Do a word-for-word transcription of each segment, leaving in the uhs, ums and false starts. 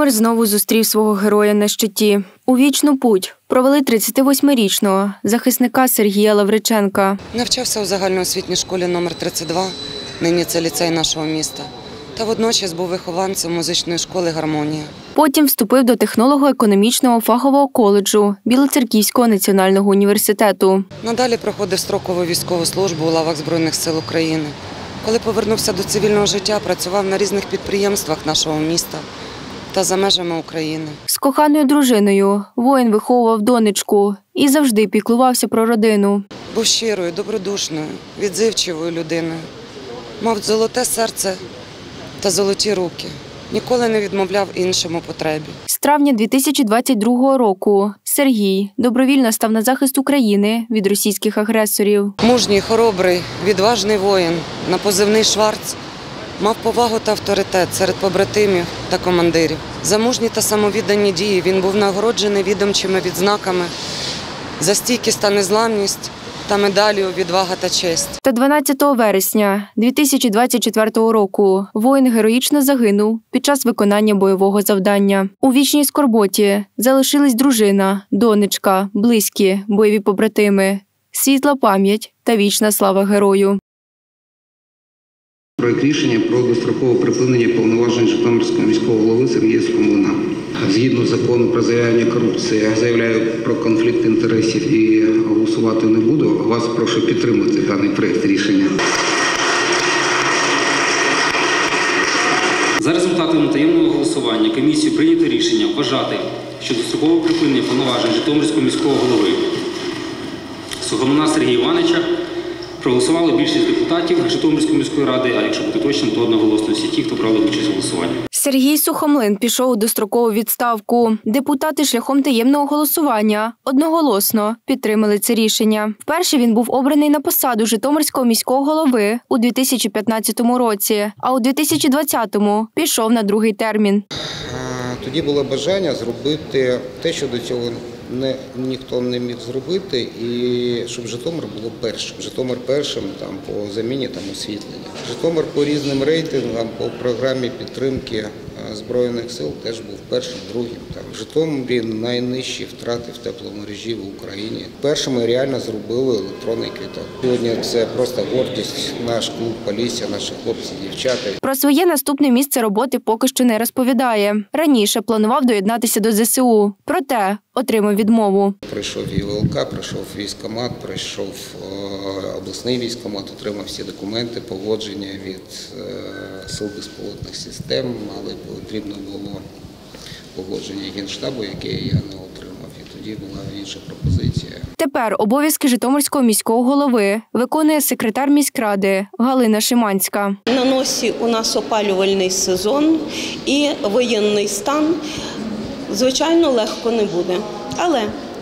Житомир знову зустрів свого героя на щиті. У вічну путь провели тридцятивосьмирічного захисника Сергія Лавриченка. Навчався у загальноосвітній школі номер тридцять два, нині це ліцей нашого міста. Та водночас був вихованцем музичної школи «Гармонія». Потім вступив до технолого-економічного фахового коледжу Білоцерківського національного університету. Надалі проходив строкову військову службу у лавах Збройних сил України. Коли повернувся до цивільного життя, працював на різних підприємствах нашого міста та за межами України. З коханою дружиною воїн виховував донечку і завжди піклувався про родину. Був щирою, добродушною, відзивчивою людиною. Мав золоте серце та золоті руки. Ніколи не відмовляв іншим у потребі. З травня дві тисячі двадцять другого року Сергій добровільно став на захист України від російських агресорів. Мужній, хоробрий, відважний воїн на позивний «Шварц» мав повагу та авторитет серед побратимів та командирів. За мужні та самовіддані дії він був нагороджений відомчими відзнаками за стійкість та незламність та медаллю «Відвага та честь». Та дванадцятого вересня дві тисячі двадцять четвертого року воїн героїчно загинув під час виконання бойового завдання. У вічній скорботі залишились дружина, донечка, близькі, бойові побратими, світла пам'ять та вічна слава герою. Проект рішення про дострокове припинення повноважень Житомирського міського голови Сергія Сухомлина. Згідно закону про заявлення корупції, я заявляю про конфлікт інтересів і голосувати не буду. Вас прошу підтримати даний проект рішення. За результатами таємного голосування комісією прийнято рішення вважати, що дострокове припинення повноважень Житомирського міського голови Сухомлина Сергія Івановича проголосували більшість депутатів Житомирської міської ради, а якщо бути точним, то одноголосно всі ті, хто брали участь у голосуванні. Сергій Сухомлин пішов у дострокову відставку. Депутати шляхом таємного голосування одноголосно підтримали це рішення. Вперше він був обраний на посаду Житомирського міського голови у дві тисячі п'ятнадцятому році, а у дві тисячі двадцятому пішов на другий термін. Тоді було бажання зробити те, що до цього не, ніхто не міг зробити, і щоб Житомир було першим. Житомир першим там, по заміні там, освітлення. Житомир по різним рейтингам, по програмі підтримки Збройних сил теж був першим, другим. Там. В Житомирі найнижчі втрати в тепломережі в Україні. Першими реально зробили електронний квиток. Сьогодні це просто гордість, наш клуб Полісся, наші хлопці, дівчата. Про своє наступне місце роботи поки що не розповідає. Раніше планував доєднатися до зе се у, проте отримав відмову. Прийшов і ве el ка, прийшов військкомат, прийшов обласний військкомат, отримав всі документи, погодження від сил безпілотних систем, але потрібно було погодження Генштабу, яке я не отримав, і тоді була інша пропозиція. Тепер обов'язки Житомирського міського голови виконує секретар міськради Галина Шиманська. На носі у нас опалювальний сезон і воєнний стан. Звичайно, легко не буде, але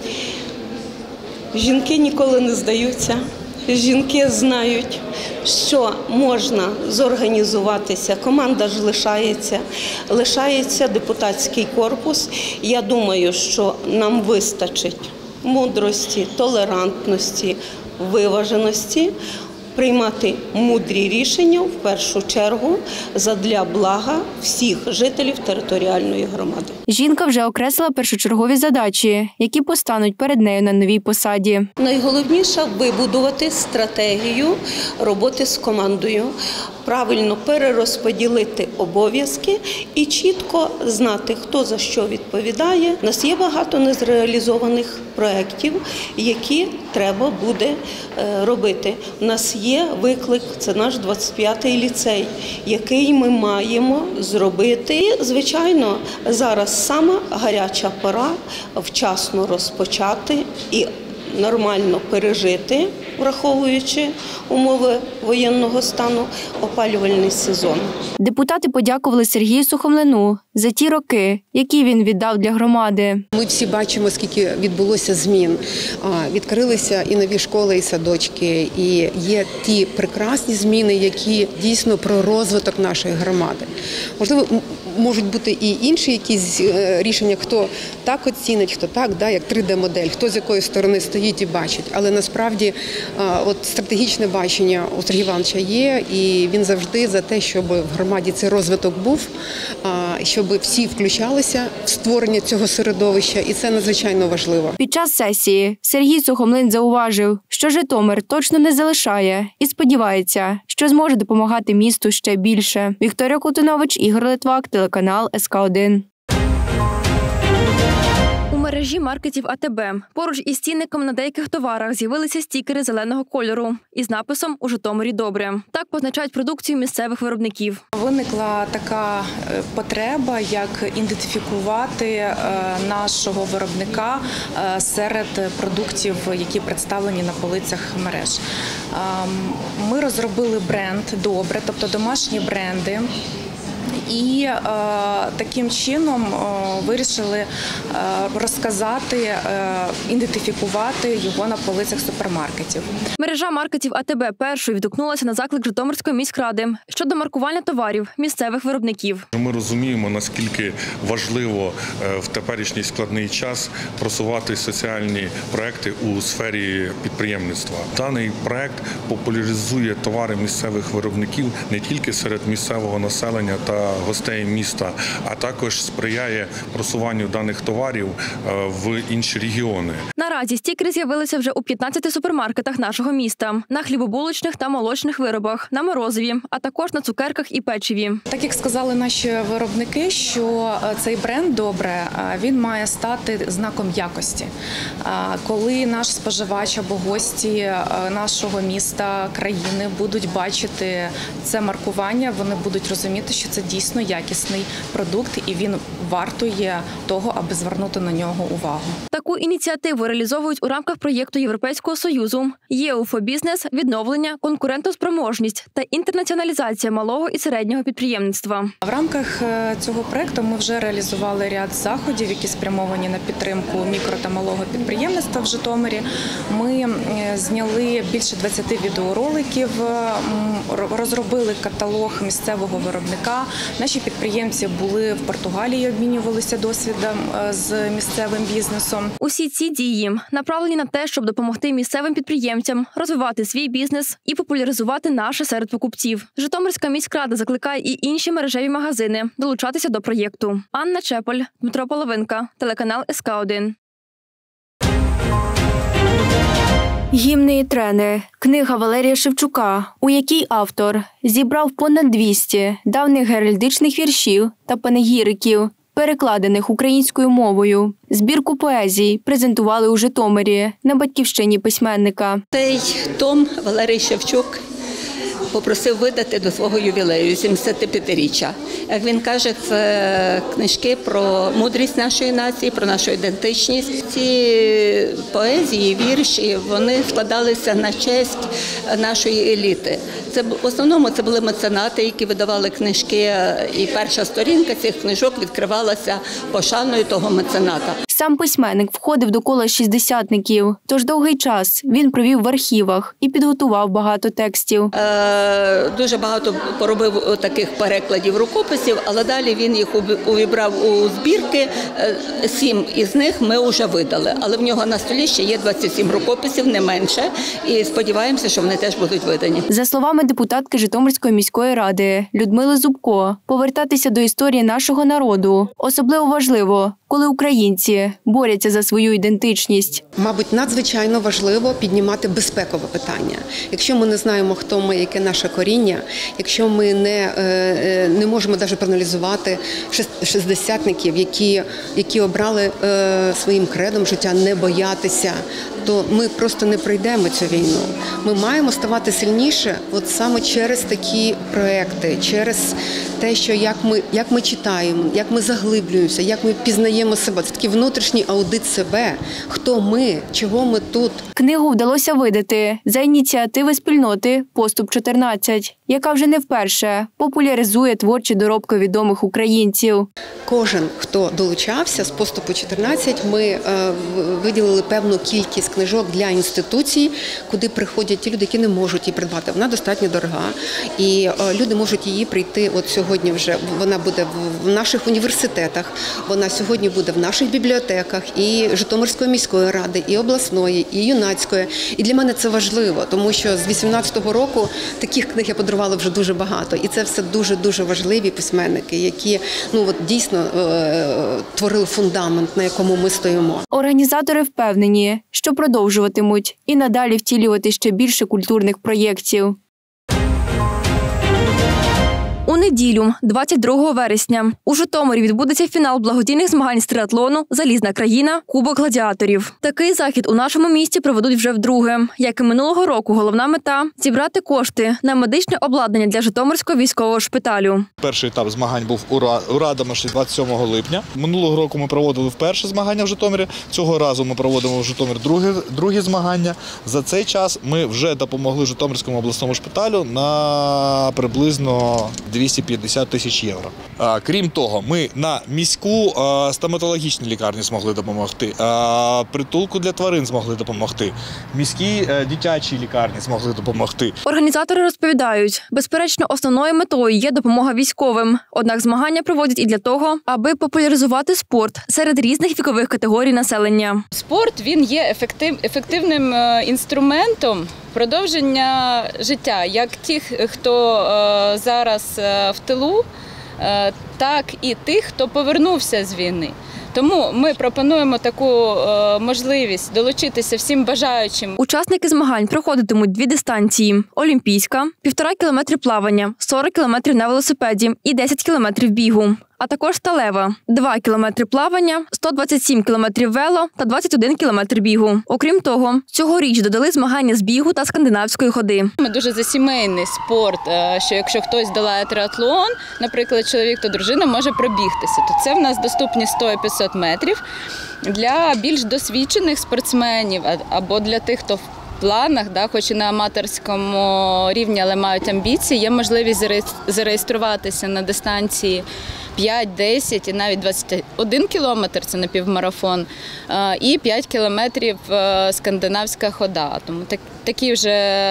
жінки ніколи не здаються. Жінки знають, що можна зорганізуватися, команда ж лишається, лишається депутатський корпус. Я думаю, що нам вистачить мудрості, толерантності, виваженості приймати мудрі рішення, в першу чергу, задля блага всіх жителів територіальної громади. Жінка вже окреслила першочергові задачі, які постануть перед нею на новій посаді. Найголовніше – вибудувати стратегію роботи з командою, правильно перерозподілити обов'язки і чітко знати, хто за що відповідає. У нас є багато незреалізованих проєктів, які треба буде робити. У нас є виклик, це наш двадцять п'ятий ліцей, який ми маємо зробити. І, звичайно, зараз сама гаряча пора вчасно розпочати і нормально пережити, враховуючи умови воєнного стану, опалювальний сезон. Депутати подякували Сергію Сухомлину за ті роки, які він віддав для громади. Ми всі бачимо, скільки відбулося змін. Відкрилися і нові школи, і садочки, і є ті прекрасні зміни, які дійсно про розвиток нашої громади. Можливо, можуть бути і інші якісь рішення, хто так оцінить, хто так, да, як три де модель, хто з якої сторони стоїть і бачить. Але насправді от стратегічне бачення у Сергія Івановича є, і він завжди за те, щоб в громаді цей розвиток був. щоб всі включалися в створення цього середовища, і це надзвичайно важливо. Під час сесії Сергій Сухомлин зауважив, що Житомир точно не залишає і сподівається, що зможе допомагати місту ще більше. Вікторія Колтунович, Ігор Литвак, телеканал ес ка один. У мережі маркетів а те бе поруч із цінником на деяких товарах з'явилися стікери зеленого кольору із написом «У Житомирі добре». Так позначають продукцію місцевих виробників. Виникла така потреба, як ідентифікувати нашого виробника серед продуктів, які представлені на полицях мереж. Ми розробили бренд «Добре», тобто домашні бренди. І е, таким чином е, вирішили е, розказати, е, ідентифікувати його на полицях супермаркетів. Мережа маркетів а те бе першою відгукнулася на заклик Житомирської міськради щодо маркування товарів місцевих виробників. Ми розуміємо, наскільки важливо в теперішній складний час просувати соціальні проекти у сфері підприємництва. Даний проект популяризує товари місцевих виробників не тільки серед місцевого населення та гостей міста, а також сприяє просуванню даних товарів в інші регіони. Наразі стікери з'явилися вже у п'ятнадцяти супермаркетах нашого міста, на хлібобулочних та молочних виробах, на морозиві, а також на цукерках і печиві. Так як сказали наші виробники, що цей бренд «Добре», він має стати знаком якості. Коли наш споживач або гості нашого міста, країни будуть бачити це маркування, вони будуть розуміти, що це дійсно якісний продукт і він вартує того, аби звернути на нього увагу. Таку ініціативу реалізовують у рамках проєкту Європейського Союзу «ЄУ фор бізнес», відновлення, конкурентоспроможність та інтернаціоналізація малого і середнього підприємництва. В рамках цього проєкту ми вже реалізували ряд заходів, які спрямовані на підтримку мікро та малого підприємництва в Житомирі. Ми зняли більше двадцяти відеороликів, розробили каталог місцевого виробника. Наші підприємці були в Португалії, обмінювалися досвідом з місцевим бізнесом. Усі ці дії направлені на те, щоб допомогти місцевим підприємцям розвивати свій бізнес і популяризувати наше серед покупців. Житомирська міськрада закликає і інші мережеві магазини долучатися до проєкту. Анна Чеполь, Дмитро Половинка, телеканал ес ка один. Гімни і трени. Книга Валерія Шевчука, у якій автор зібрав понад двісті давніх геральдичних віршів та панегіриків, перекладених українською мовою. Збірку поезій презентували у Житомирі на батьківщині письменника. Цей том Валерій Шевчук попросив видати до свого ювілею, сімдесятип'ятиріччя. Як він каже, це книжки про мудрість нашої нації, про нашу ідентичність. Ці поезії, вірші, вони складалися на честь нашої еліти. Це в основному це були меценати, які видавали книжки, і перша сторінка цих книжок відкривалася пошаною того мецената. Сам письменник входив до кола шістдесятників, тож довгий час він провів в архівах і підготував багато текстів. Е, дуже багато поробив таких перекладів рукописів, але далі він їх увібрав у збірки. Сім із них ми вже видали, але в нього на столі ще є двадцять сім рукописів, не менше, і сподіваємося, що вони теж будуть видані. За словами депутатки Житомирської міської ради Людмили Зубко, повертатися до історії нашого народу особливо важливо, коли українці борються за свою ідентичність. Мабуть, надзвичайно важливо піднімати безпекове питання. Якщо ми не знаємо, хто ми, яке наше коріння, якщо ми не, не можемо навіть проаналізувати шістдесятників, які, які обрали своїм кредом життя не боятися, то ми просто не пройдемо цю війну. Ми маємо ставати сильніше от саме через такі проекти, через те, що як ми, як ми читаємо, як ми заглиблюємося, як ми пізнаємо себе. Це такий внутрішній аудит себе, хто ми, чого ми тут. Книгу вдалося видати за ініціативи спільноти «Поступ чотирнадцять», яка вже не вперше популяризує творчі доробки відомих українців. Кожен, хто долучався з «Поступу чотирнадцять», ми е, виділили певну кількість книжок для інституцій, куди приходять ті люди, які не можуть її придбати. Вона достатньо дорога, і е, люди можуть її прийти от сьогодні вже. Вона буде в наших університетах, вона сьогодні буде в наших бібліотеках і Житомирської міської ради, і обласної, і юнацької. І для мене це важливо, тому що з вісімнадцятого року таких книг я подарувала ілюстрували вже дуже багато. І це все дуже-дуже важливі письменники, які ну, от, дійсно е- творили фундамент, на якому ми стоїмо. Організатори впевнені, що продовжуватимуть і надалі втілювати ще більше культурних проєктів. У неділю, двадцять другого вересня, у Житомирі відбудеться фінал благодійних змагань з триатлону «Залізна країна. Кубок гладіаторів». Такий захід у нашому місті проведуть вже вдруге. Як і минулого року, головна мета – зібрати кошти на медичне обладнання для Житомирського військового шпиталю. Перший етап змагань був у Радомишлі двадцять сьомого липня. Минулого року ми проводили вперше змагання в Житомирі. Цього разу ми проводимо в Житомирі другі, другі змагання. За цей час ми вже допомогли Житомирському обласному шпиталю на приблизно двісті п'ятдесят тисяч євро. Крім того, ми на міську стоматологічну лікарню змогли допомогти, притулку для тварин змогли допомогти, міській дитячій лікарні змогли допомогти. Організатори розповідають, безперечно, основною метою є допомога військовим. Однак змагання проводять і для того, аби популяризувати спорт серед різних вікових категорій населення. Спорт, він є ефектив, ефективним інструментом продовження життя, як тих, хто е, зараз е, в тилу, е, так і тих, хто повернувся з війни. Тому ми пропонуємо таку е, можливість долучитися всім бажаючим. Учасники змагань проходитимуть дві дистанції – олімпійська, півтора кілометри плавання, сорок кілометрів на велосипеді і десять кілометрів бігу. А також сталева – два кілометри плавання, сто двадцять сім кілометрів вело та двадцять один кілометр бігу. Окрім того, цьогоріч додали змагання з бігу та скандинавської ходи. Ми дуже за сімейний спорт, що якщо хтось долає триатлон, наприклад, чоловік, то дружина може пробігтися. То це в нас доступні сто і п'ятсот метрів для більш досвідчених спортсменів або для тих, хто в планах, да, хоч і на аматорському рівні, але мають амбіції, є можливість зареєструватися на дистанції п'ять, десять і навіть двадцять один кілометр, це напівмарафон, і п'ять кілометрів скандинавська хода. Тому так, такі вже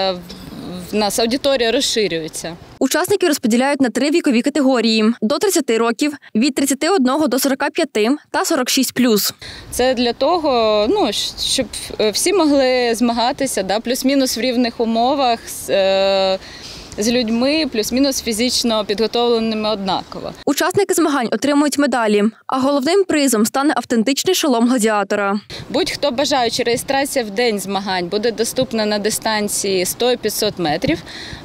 в нас аудиторія розширюється. Учасників розподіляють на три вікові категорії – до тридцяти років, від тридцяти одного до сорока п'яти та сорок шість плюс. Це для того, ну, щоб всі могли змагатися, да, плюс-мінус в рівних умовах, з, е, з людьми, плюс-мінус фізично підготовленими однаково. Учасники змагань отримують медалі, а головним призом стане автентичний шолом гладіатора. Будь-хто бажаючи, реєстрація в день змагань буде доступна на дистанції сто і п'ятсот метрів.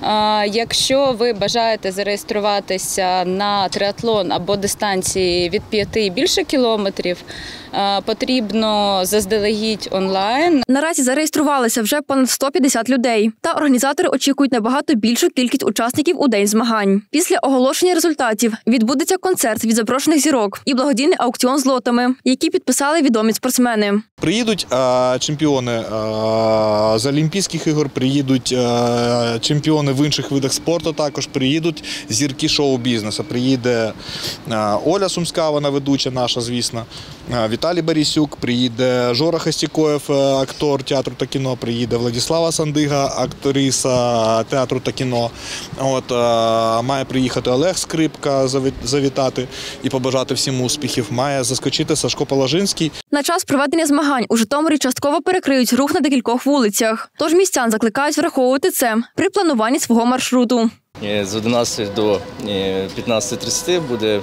Якщо ви бажаєте зареєструватися на триатлон або дистанції від п'яти і більше кілометрів, потрібно заздалегідь онлайн. Наразі зареєструвалися вже понад сто п'ятдесят людей, та організатори очікують набагато більшу кількість учасників у день змагань. Після оголошення результатів відбудеться концерт від запрошених зірок і благодійний аукціон з лотами, які підписали відомі спортсмени. Приїдуть а, чемпіони а, з Олімпійських ігор, приїдуть а, чемпіони в інших видах спорту, також приїдуть зірки шоу-бізнесу. Приїде а, Оля Сумська, вона ведуча наша, звісно, а, Віталій Борисюк, приїде Жора Хостікоєв, актор театру та кіно, приїде Владислава Сандига, актриса театру та кіно. От, а, має приїхати Олег Скрипка, завітати і побажати всім успіхів. Має заскочити Сашко Положинський. На час проведення змагань у Житомирі частково перекриють рух на декількох вулицях. Тож містян закликають враховувати це при плануванні свого маршруту. З одинадцяти до п'ятнадцяти тридцяти буде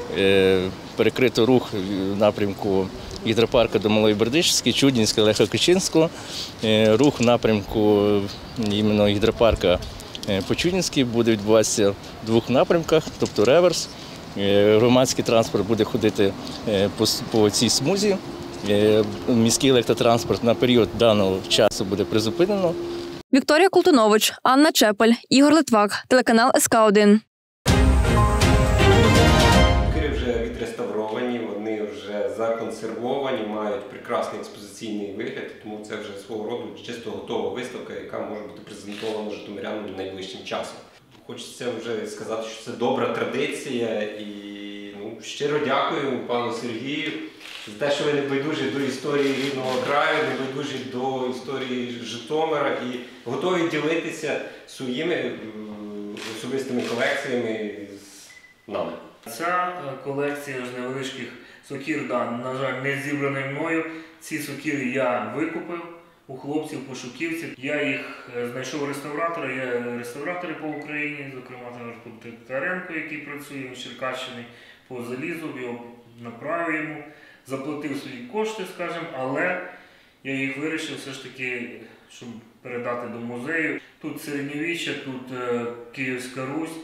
перекрито рух в напрямку гідропарку до Малої Бердичівської, Чуднінська, Леха Кочинського. Рух в напрямку іменно гідропарка по Чуднінській буде відбуватися в двох напрямках, тобто реверс. Громадський транспорт буде ходити по, по цій смузі. Міський електротранспорт на період даного часу буде призупинено. Вікторія Колтунович, Анна Чепель, Ігор Литвак, телеканал ес ка один. Сокири вже відреставровані, вони вже законсервовані, мають прекрасний експозиційний вигляд, тому це вже свого роду чисто готова виставка, яка може бути презентована житомирянам найближчим часом. Хочеться вже сказати, що це добра традиція і ну, щиро дякую пану Сергію за те, що ви не байдужі до історії рідного краю, не байдужі до історії Житомира і готові ділитися своїми особистими колекціями з нами. Ця колекція з невеличких сокир, да, на жаль, не зібрана мною. Ці сокири я викупив у хлопців-пошуківців. Я їх знайшов реставратора, є реставратори по Україні, зокрема Титаренко, який працює в Черкащині по залізу, його направив йому, заплатив свої кошти, скажімо, але я їх вирішив все ж таки, щоб передати до музею. Тут середньовіччя, тут Київська Русь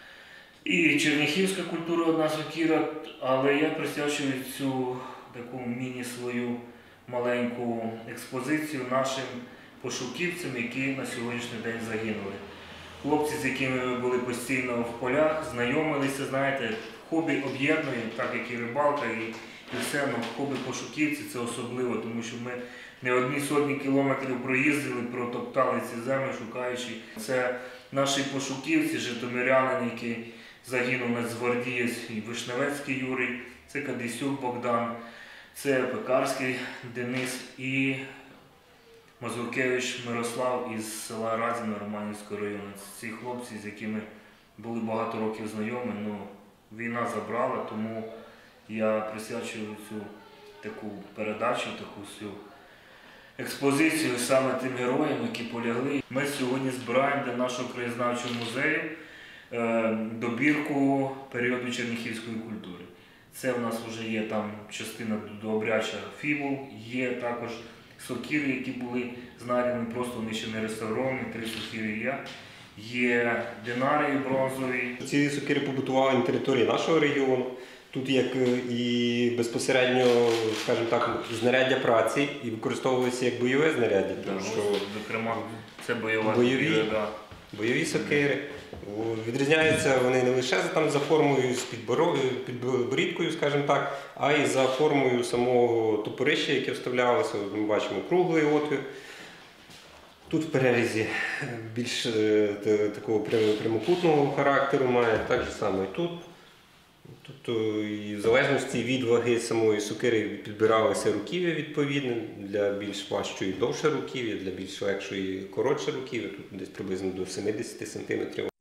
і черніхівська культура одна сокира, але я присвячую цю таку міні-свою маленьку експозицію нашим пошуківцям, які на сьогоднішній день загинули. Хлопці, з якими ми були постійно в полях, знайомилися, знаєте, хобі об'єднує, так як і рибалка, і, і все, але хобі пошуківці це особливо, тому що ми не одні сотні кілометрів проїздили, протоптали ці землі, шукаючи. Це наші пошуківці, житомирянин, який загинув нацгвардієць, і Вишневецький Юрій, це Кадисюк Богдан, це Пекарський Денис і Мазуркевич Мирослав із села Разіно Романівського району. Ці хлопці, з якими були багато років знайомі, ну, війна забрала, тому я присвячую цю таку передачу, таку всю експозицію саме тим героям, які полягли. Ми сьогодні збираємо для нашого краєзнавчого музею е, добірку періоду черніхівської культури. Це в нас вже є там частина дообряча фібул, є також сокири, які були знайдені, просто вони ще не реставровані, три сокири є. Є динарії бронзові. Ці сокири побутували на території нашого регіону. Тут як і безпосередньо, скажімо так, знаряддя праці і використовувалися як бойове знаряддя. Тому що зокрема, це бойова бойові, сокира, да. бойові сокири. Відрізняються вони не лише там за формою, з підборідкою, скажімо так, а й за формою самого топорища, яке вставлялося. Ми бачимо круглий отвір. Тут в перерізі більш такого прямокутного характеру має, так само і тут. Тобто, і в залежності від ваги самої сокири підбиралися руків'я відповідне, для більш важчої довше руків'я, для більш легшої коротше руків'я, тут десь приблизно до сімдесят сантиметрів.